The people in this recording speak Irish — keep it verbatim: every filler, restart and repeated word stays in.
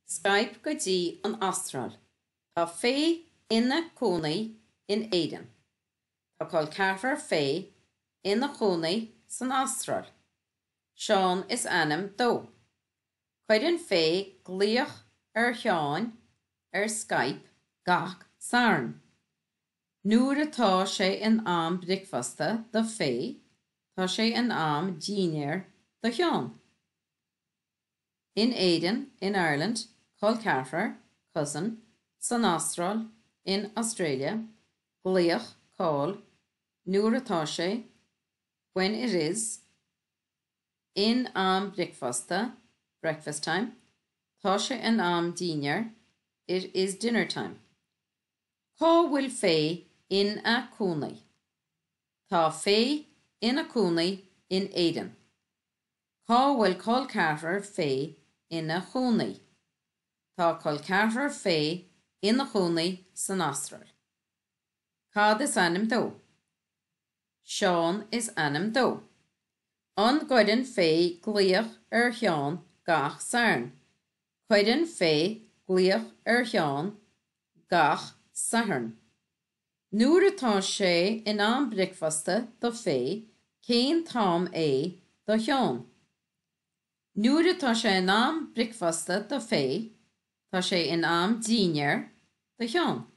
Skype go dtí an Astráil. Tá fé ina cónaí in Éideann. Tá cáil ceathrar fé ina cónaí san Astráil. Seán is anam dó. Cuireann fé glaoch ar sheáin ar Skype gach sairn. Nuair atá sé in am bricfasta do fé, tá sé in am dínear do sheán. In Éideann, in Ireland, cáil ceathrar, cousin, san Astráil, in Australia, glaoch cáil, nuair atá sé, when it is, in am bricfasta, breakfast time, tá sé in am dínear, it is dinner time. Cá bhfuil fé in a cónaí. Tá fé in a cónaí in Éideann. Cá bhfuil cáil ceathrar fé in a cónaí. Tá cáil ceathrar fé in a cónaí san Astráil. Cad is anam dó. Seán is anam dó. An gcuireann fé glaoch ar sheán gach sairn. Cuireann fé glaoch ar sheán gach sairn. Nuair atá sé in am bricfasta do fé, cén tám é do sheán. Nuair atá sé in am bricfasta do fé, tá sé in am dínear do sheán.